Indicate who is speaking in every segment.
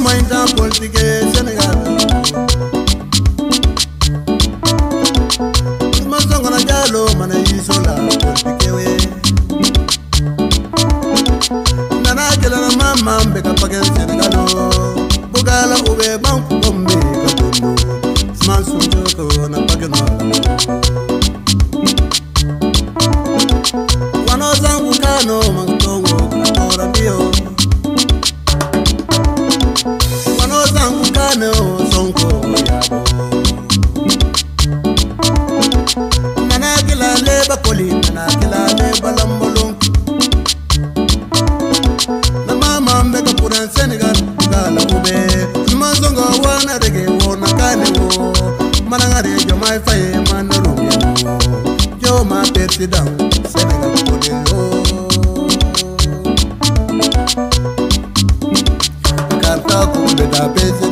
Speaker 1: mointa politique Sénégal Ousmane Sonko na jalo mana yisola politique we Nana jela na mama mbeka pake Sénégalo Bugala ube banku bombe kadondo Ousmane Sonko na pake no Wano zangu kano mangongo katora bio Kano Sonko yabo Nana kila leba koli Nana kila leba lambolong Na mama mbeka puran Senegal Gala ube Ousmane Sonko wana rege wona kane wo Manangare jomai faye mandarunge wo Joma president Senegal kode wo Karta kumbe da president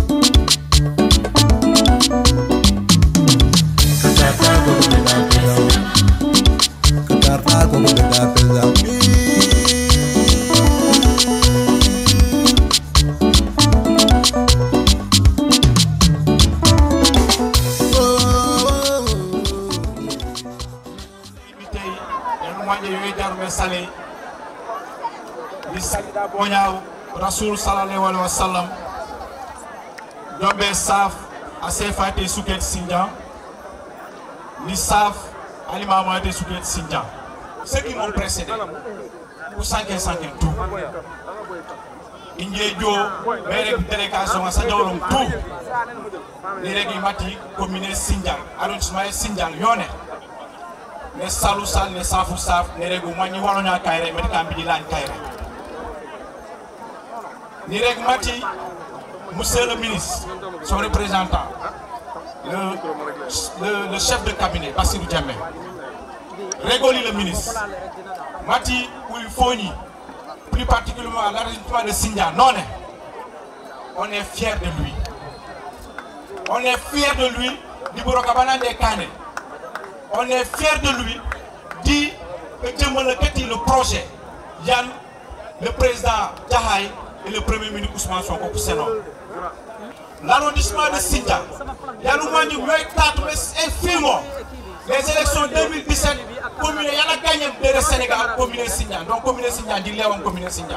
Speaker 1: Rasul sallallahu alaihi wasallam Dombe saf assez faté souket Sindian ni saf alimama de souket Sindian ceux qui m'ont précédé pour 5 tout Indie jo mere délégation à Sadolom tout les règles mati commune Sindian arrondissement Sindian yone les salou sal les safu saf les règles mani walonya kayre met kambi lan kayre Nirek Mati, monsieur le ministre, son représentant, le chef de cabinet, Bassirou Djamé, Régoli le ministre, Mati Oulfoni, plus particulièrement à l'arrondissement de Sindian, non, on est fiers de lui. On est fiers de lui, du Burokabana de Kane. On est fiers de lui, dit que le projet, Yann, le président Jahaï, et le premier ministre Ousmane Sonko pour Sénat. L'arrondissement de Sindian, il y a le moins de 4 les élections 2017, commune, il y a la gagne de Sénégal, commune Sindian. Donc, commune Sindian, dit Léon, commune Sindian.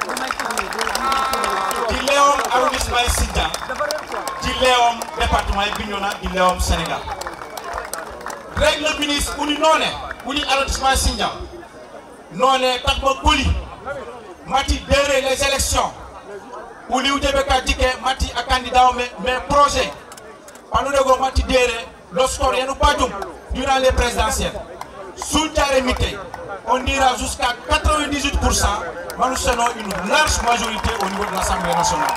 Speaker 1: Dit Léon, arrondissement Sindian. Dit Léon, département Bignona, dit Léon, Sénégal. Règle le ministre, ou dit non, ou dit arrondissement Sindian. Non, Takbo Kouli. Mati derrière les élections, où les Oudébeka dit que Mati a candidat mais projet. Pendant que Mati derrière, lorsqu'on est durant les présidentielles, sous on dira jusqu'à 98%, nous serons une large majorité au niveau de l'Assemblée nationale.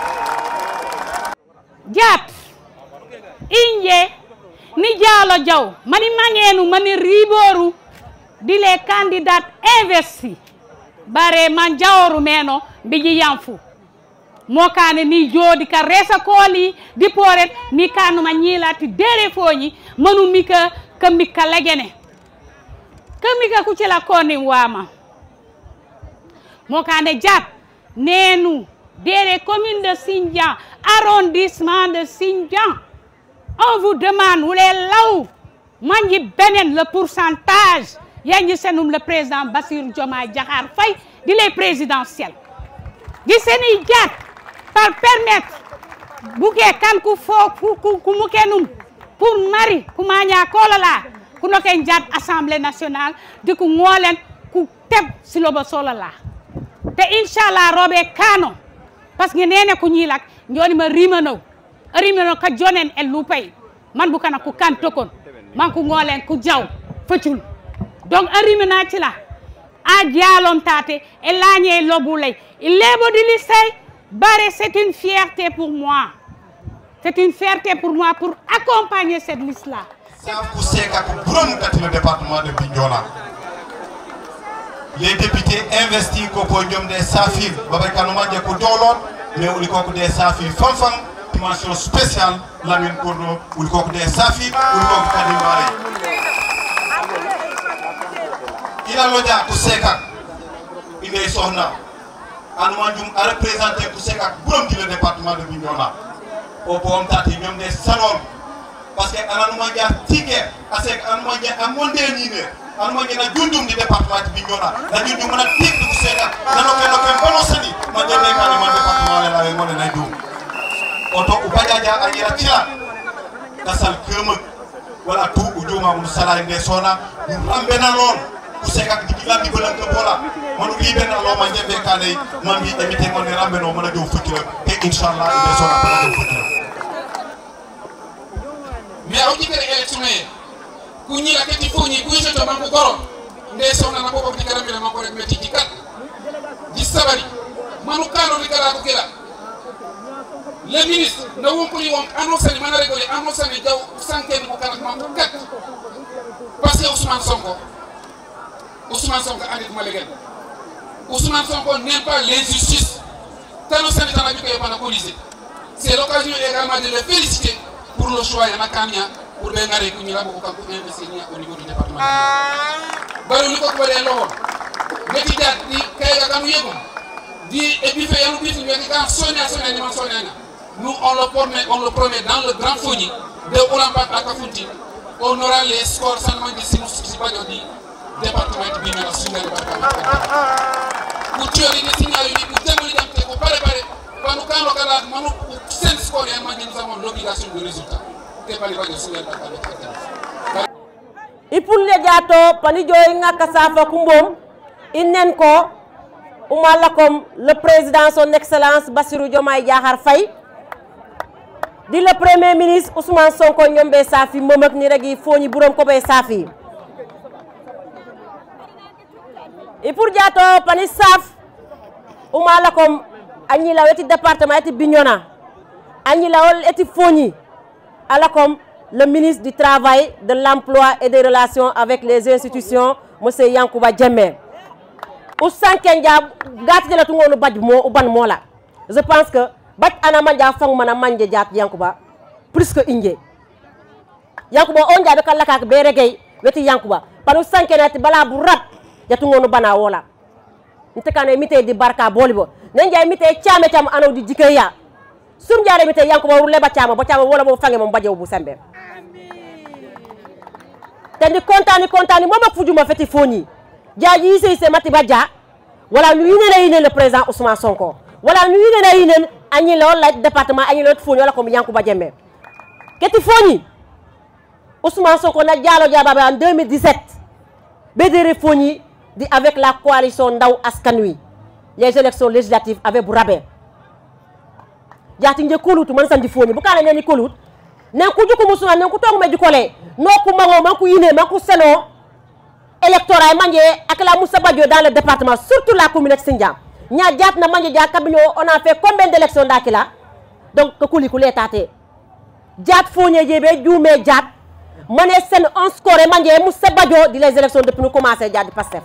Speaker 2: Diat, Inye, Nidjalo Djaw, Mani Mangenu, Mani Riboru, dit les candidats investis. Bare man jaworu meno biji yanfu mokane ni jodi ka resa koli di poret mi kanu ma nyilati dere foñi manu mika kamika lagene kamika ku ci la koni wama mokane jat nenu dere commune de Sindian arrondissement de Sindian on vous demande où les law manji benen le pourcentage Yangi Senoum le président Bassirou Diomaye Diakhar Faye di les présidentielles di seni jat par permettre bouquet kan ku fo ku mukenum pour mari ku maña kolala ku noken jat assemblée nationale di ku ngolen ku teb si lobo solala te inshallah robe kano parce que nene ku ñilak ñoni ma rimano ka jonen el lupay man bu kana ku kan tokon man ku ngolen ku jaw feccul donc arimena ci la a dialom tate et lañé lobulay il lebo di lycée bare c'est une fierté pour moi c'est une fierté pour moi pour accompagner cette liste là
Speaker 3: le département de Bignona les députés investis au podium des Safir Babakanoma de Kodolon mais on dit des Safir Fanfan dimension spéciale Lamine Kourno ou le des Safir ou le Kadimare il a l'odia pour Seka il est son Anoumanjum a représenté pour ce cas di le département de Bignona. Au point tati ñom des salon parce que Anoumandia ticket assez Anoumandia a mondé ni Anoumandia na jundum di département de Bignona. Na jundum na tik pour ce cas. Na no ke bono sani ma jende ka ni département la e ngone na dum. Oto ubajaja anyira tira. Kasal keum wala tu ujuma mun sala inde sona ñu rambe na non kuseka dikila di bolan ko bola manu libe na lo ma ñebe kane mambi emite mon rambe no mala do fukki te inshallah inde sona para do fukki
Speaker 4: mais o jikere election e ku ñi la kati fo ñi ku jeto man ko goro nde sona na ko di karambe ma ko rek metti ci kat di sabari manu kano di kala ko kila le ministre na won ko ni won annoncé ni man réguler annoncé ni jaw sanké ko kala ma ko kat parce que Ousmane Sonko andi ko malegen Ousmane Sonko n'aime pas l'injustice tano sanita na biko yopana police. C'est l'occasion également de le féliciter pour le choix de Makania pour Bengare Kunyala pour investir au niveau du département. Balo liko ko de loho meti dat di kayga kanu yego di et puis fait yanu bitu meti kan sonia ni man sonia. Nous on le promet dans le grand fourni de Olampat à Kafunti. On aura les scores seulement de Sinusi département de Bignona sur le département. Pour tuer les signaux, pour démolir les pour préparer. Quand nous avons score, nous avons l'obligation de résultat.
Speaker 5: Et pour les gâteaux, Panijo Ngakasafa Kumbom, Inenko, Oumalakom, le président son excellence Bassirou Diomaye Diakhar Faye, dit le premier ministre Ousmane Sonko Nyombe Safi, Momak Niregi Foni Bourom Kobe Safi. Et pour Diato, Pani Saf, Oumalakom, Agnila Weti département eti Bignona, Agnila Eti Foni, Alakom, le ministre du Travail, de l'Emploi et des Relations avec les institutions, M. Yankouba Djemme. Oussan Kenja, gâte de la Tungo Badmo, ou Ban Mola. Je pense que Bat Anamanja Fang Manamanje Diat Yankouba, plus que Inge. Yankouba, on a de Kalakak Beregay, Weti Yankouba. Panou Sankenet, Bala Bourat, Yatungo Bana Wola. Nous avons mis des barques à Bolibo. Nous avons mis des chams et chams de Dikeya. Si nous avons mis des Yanko ou Leba Cham, nous avons fait un badge au Boussembe. Tandis content, moi, je suis fait foni. Jadi c'est Matibadja. Voilà, nous avons le président Ousmane Sonko. Voilà, nous avons le département, nous avons foni, comme Yanko Badjeme. Qu'est-ce que foni? Ousmane Sonko a dialogué en 2017. Bédéré foni. Avec la coalition Ndaw Askanui, les élections législatives avec Bourabé. Jati nje kolut man sandi foni bu kala neni kolut nen ku juku musuna nen ku tong me jukole no ku mango man ku yine man ku seno électoral manje ak la Moussa Badio dans le département surtout la commune de Sindian nya jat na manje ja kabino on a fait combien d'élections dakila donc ko kuli ku letaté jat foni jebe djoumé jat mané sen on score manje Moussa Badio di les élections depuis nous commencer jat di Pastef.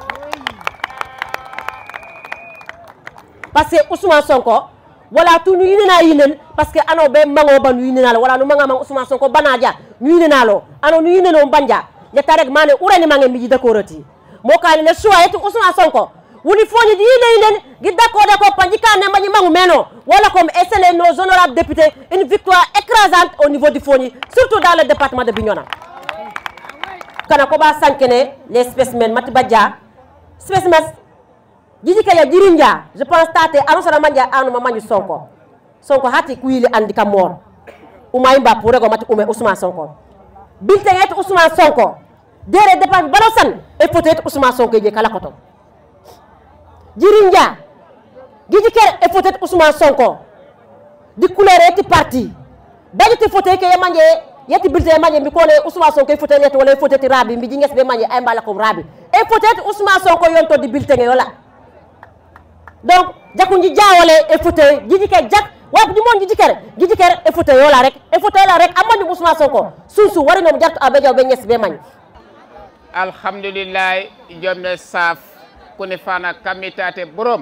Speaker 5: Parce que Ousmane Sonko, voilà tout nous yinen parce que ano be mango ban yinena wala nu manga mang Ousmane Sonko banaja yinena lo ano nu yineno banja ya tarek mané urani mangé mi de koroti mo kali ne choix et Ousmane Sonko woni foni di yinen gi d'accord ko panjika ne mani mangu meno wala comme SL nos honorables députés une victoire écrasante au niveau du foni surtout dans le département de Bignona. Kana ko ba sankene les spécimens Matibadja spécimens Jijikaya Dirinja, je pense que annonce la manja anu mamanyu Sonko hati kuili andika mor. Umaimba pour rego mati ume Ousmane Sonko. Bulletin et Ousmane Sonko. Dere dépense balosan et peut-être Ousmane Sonko je kala koto. Dirinja. Jijikere et peut-être Ousmane Sonko. Di couleur et parti. Baji ti fote ke yamanje yeti bulletin manje mi kone Ousmane Sonko e fote net wala fote ti rabi mi jinges be manje ay mbala ko rabi. Et peut-être Ousmane Sonko yonto di bulletin yola. Donc, jakunji jawale e fauteuil jijike jak wap di mon jijikere e fauteuil yola rek amani Ousmane Sonko susu wari no jartu abejo be ñess be mañ
Speaker 6: alhamdulillah jomne saf kuni fana kamitate borom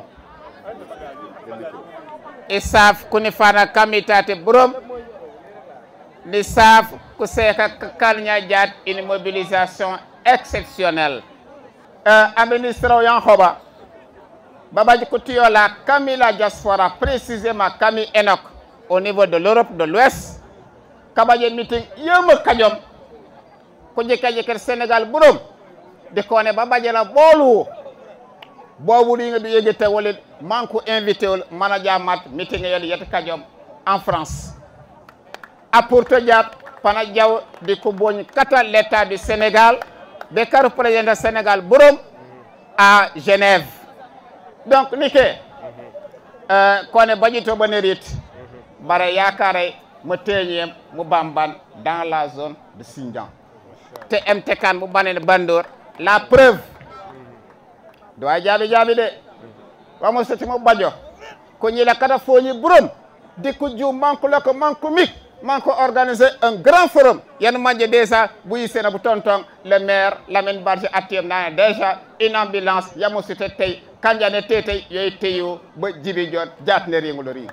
Speaker 6: e saf kuni fana kamitate borom ni saf ku seka kalnya jat une mobilisation exceptionnelle administration yan khoba Babaji Koutiola, Camille la diaspora, précisément Camille Enoch, au niveau de l'Europe de l'Ouest, Kabaje meeting, yema kajom, kuje kaje Sénégal burum, de kone Babaji la bolu, bobu li nga du yegete wala manko invité wala manager mat meeting yel yet kajom en France. Apporte diat pana diaw di ko boñ kata l'état du Sénégal, de car président du Sénégal burum à Genève. Donc nike kone bajito banerit bare yakare mu teñem mu bamban dans la zone de Sindian te MTK mu banen bandor la preuve do jabi de wamo seti mo bajo ko ñila kata foñi burum di ko ju manko la ko manko mik manko organiser un grand forum yan manje déjà bu yisena bu tonton le maire Lamine Barji atiem na déjà une ambulance yamo cité tay kanjane tete yoy teyo ba jibi jot jatne ringu lo ring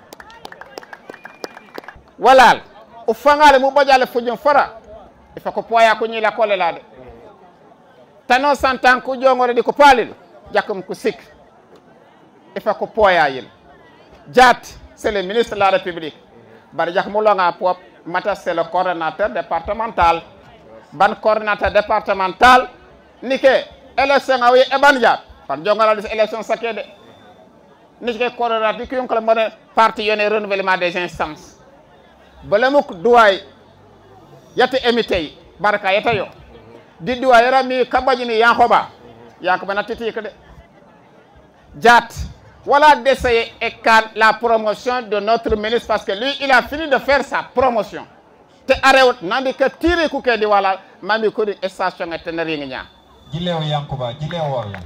Speaker 6: walal o fangale mu bajale fujum fara il faut ko poya ko ñila ko lelade tano santan ko jongore di ko palil jakum ko sik il faut ko poya yel jat c'est le ministre de la République bar jak mu longa pop mata c'est le coordonnateur départemental ban coordonnateur départemental nike élection awi e ban jat par jongala des élections sakede nike coordonnateur ki yonkala mone parti yone renouvellement des instances balamuk duway yata emité baraka yata yo di duway rami kabajini yankoba na titi de jat voilà d'essayer et la promotion de notre ministre parce que lui il a fini de faire sa promotion te arewot nandi ka tire ku ke di wala mami ko di station eteneri nya
Speaker 7: jilew yankoba jilew wala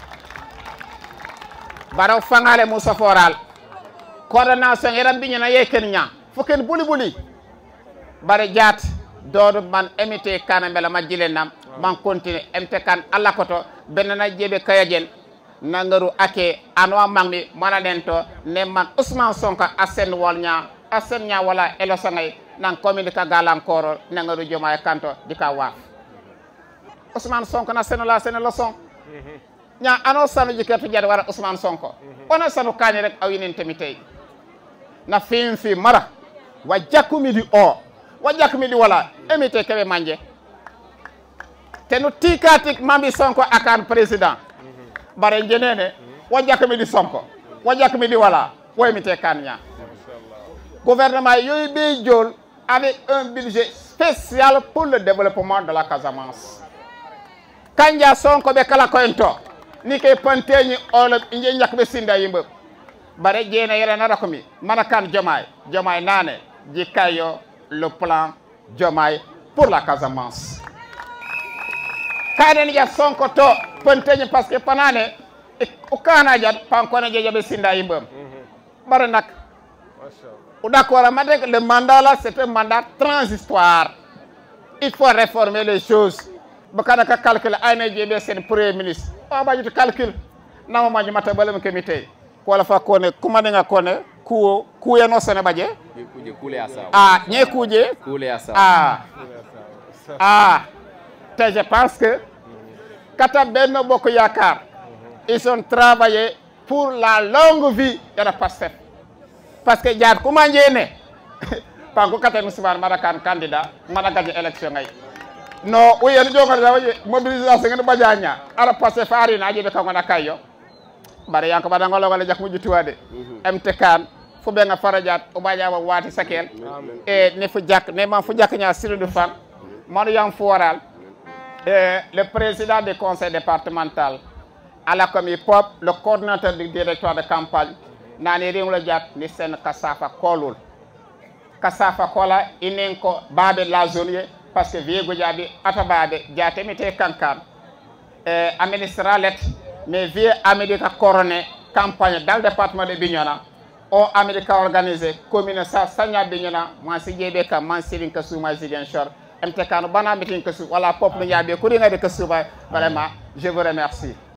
Speaker 6: baraw fangale Moussa Foral coordination yaram bi ñana yeken nya fuken buli bare jat dodo man emité kanambela ma jilenam man continue MTK alla koto benana jebe kayajen nangaru ake anwa mangmi mana dento ne man Ousmane Sonko asen wolnya asen nya wala elosangay nan communique galankoro nangaru Diomaye kanto dika waaf Ousmane Sonko na sen la sen leçon nya ano sanu jiketu jade wara Ousmane Sonko ona sanu kani rek aw yenen temitay na fi mara wajakumi di o wajakumi di wala emite kebe manje tenu tikatik mambi Sonko akan président bare njenene wajakumi di Sonko wajakumi di wala wo emite kanya gouvernement yoy be jol avec un budget spécial pour le développement de la Casamance kanja Sonko be kala koento ni ke panteñi olo inje ñakbe sinda yimbe bare jena yere na rakomi manakan Diomaye nane jikayo le plan Diomaye pour la Casamance kaden ya Sonko to panteñi parce que panane o kana jat pankone jejabe sinda yimbe bare nak ou d'accord avec le mandat là c'est un mandat transitoire il faut réformer les choses bakana ka calcul ayna jebe sen premier ministre o baji to calcul nama maji mata balam kemite ko la fa kone kuma nga kone ku ya no sene baje kuje kule asa nye kuje kule asa te je pense que kata benno boko yakar ils ont travaillé pour la longue vie de la Pastef parce que jaar kuma njene panko kata musibar marakan candidat maraga élection ngay no uyen jongal dawaje mobilisation ngene bajanya ala passé fari na jibe ko na kayo bare yanko badanga logale jak mujuti wade MTK fu be nga farajat o baja wa wati sakel e ne fu jak ne ma fu jak nya siru de fam mon yang fu waral le président du conseil départemental à la commis pop le coordinateur du directoire de campagne nani ringlo jak ni sen kasafa kolul kasafa kola inenko babe la zone parce que viego jabi atabade jatemite kankan administralet mais vie Amérique coroné campagne dans le département de Bignona on Amérique organisé commune sa sanya Bignona moi si jebe ka man sirin ka suma zigen shor MTK no bana mitin ka su wala peuple yabe ko ringa de ka suba vraiment je vous remercie